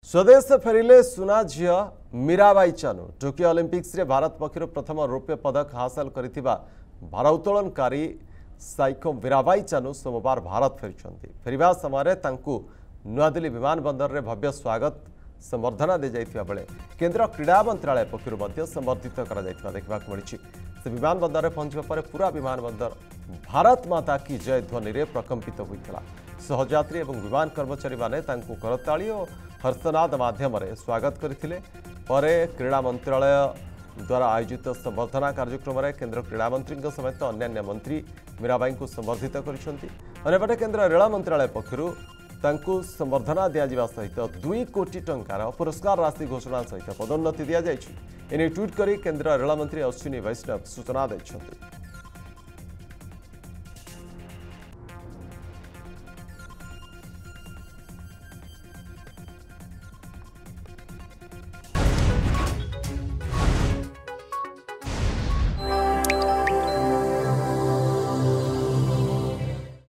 स्वदेश फेरिले सुना झील मीराबाई चानू टोकियो ओलंपिक्स रे भारत पक्षर प्रथम रौप्य पदक हासिल करिथिबा भारोत्तोलनकारी साइको मीराबाई चानू सोमवार भारत फेरिबा समय नुआदिल्ली विमानबंदर रे भव्य स्वागत संबर्धना दी जाइथिबा बेले केंद्र क्रीड़ा मंत्रालय पक्षर संबर्धित करा जाइथिबा देखबाक मिलिछि। से विमानबंदर रे पहुंचबा पर पूरा विमानबंदर भारत माता की जय ध्वनि रे प्रकंपित होइतला। सहयात्री और विमान कर्मचारी माने तांकु करताली और हर्षनाद माध्यम स्वागत करथिले। परे क्रीड़ा मंत्रालय द्वारा आयोजित संबर्धना कार्यक्रम में केंद्र क्रीड़ा मंत्री समेत अन्य मंत्री मीराबाई को संबर्धित करपटे केंद्र रेल मंत्रालय पक्षर संबर्धना दिया सहित 2 कोटी टंकार पुरस्कार राशि घोषणा सहित पदोन्नति दि जाएगी। एने ट्वीट कर केंद्र रेल मंत्री अश्विनी वैष्णव सूचना देते।